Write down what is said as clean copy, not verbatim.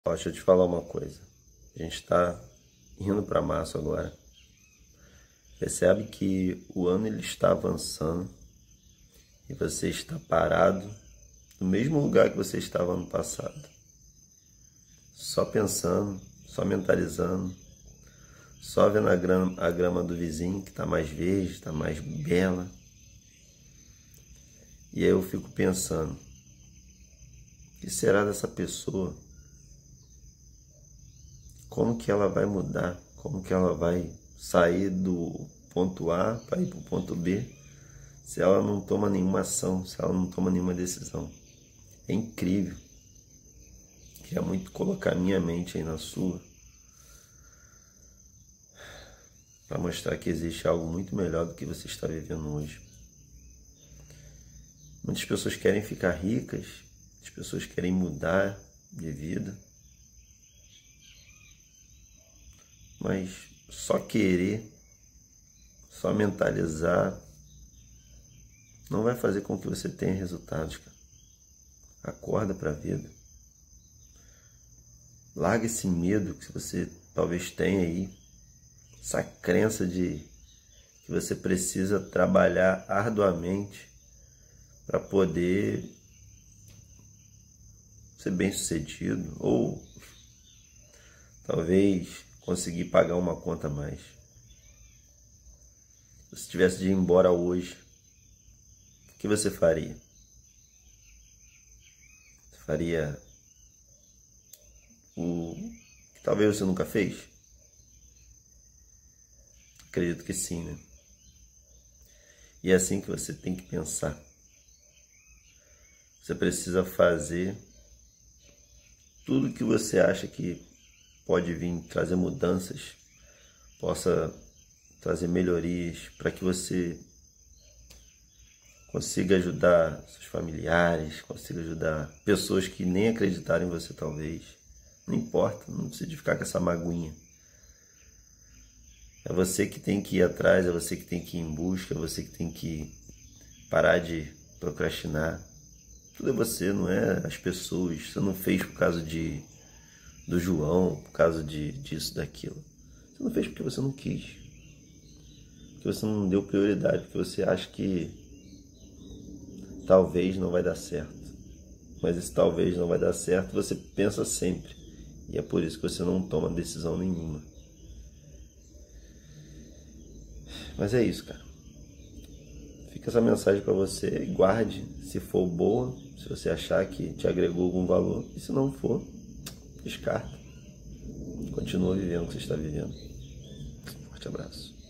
Ó, deixa eu te falar uma coisa. A gente está indo para março agora. Percebe que o ano ele está avançando e você está parado no mesmo lugar que você estava ano passado. Só pensando, só mentalizando, só vendo a grama do vizinho que está mais verde, está mais bela. E aí eu fico pensando, o que será dessa pessoa? Como que ela vai mudar? Como que ela vai sair do ponto A para ir para o ponto B se ela não toma nenhuma ação, se ela não toma nenhuma decisão? É incrível. Queria muito colocar minha mente aí na sua para mostrar que existe algo muito melhor do que você está vivendo hoje. Muitas pessoas querem ficar ricas, as pessoas querem mudar de vida, mas só querer, só mentalizar, não vai fazer com que você tenha resultados, cara. Acorda para a vida. Larga esse medo que você talvez tenha aí, essa crença de que você precisa trabalhar arduamente para poder ser bem-sucedido ou talvez conseguir pagar uma conta a mais. Se você tivesse de ir embora hoje, o que você faria? Você faria o que talvez você nunca fez? Acredito que sim, né? E é assim que você tem que pensar. Você precisa fazer tudo que você acha que pode vir trazer mudanças, possa trazer melhorias para que você consiga ajudar seus familiares, consiga ajudar pessoas que nem acreditaram em você talvez. Não importa, não precisa de ficar com essa magoinha. É você que tem que ir atrás, é você que tem que ir em busca, é você que tem que parar de procrastinar. Tudo é você, não é as pessoas. Você não fez por causa do João, por causa disso, daquilo. Você não fez porque você não quis. Porque você não deu prioridade, porque você acha que talvez não vai dar certo. Mas esse talvez não vai dar certo, você pensa sempre. E é por isso que você não toma decisão nenhuma. Mas é isso, cara. Fica essa mensagem para você, guarde, se for boa, se você achar que te agregou algum valor, e se não for, descarta. Continua vivendo o que você está vivendo. Forte abraço.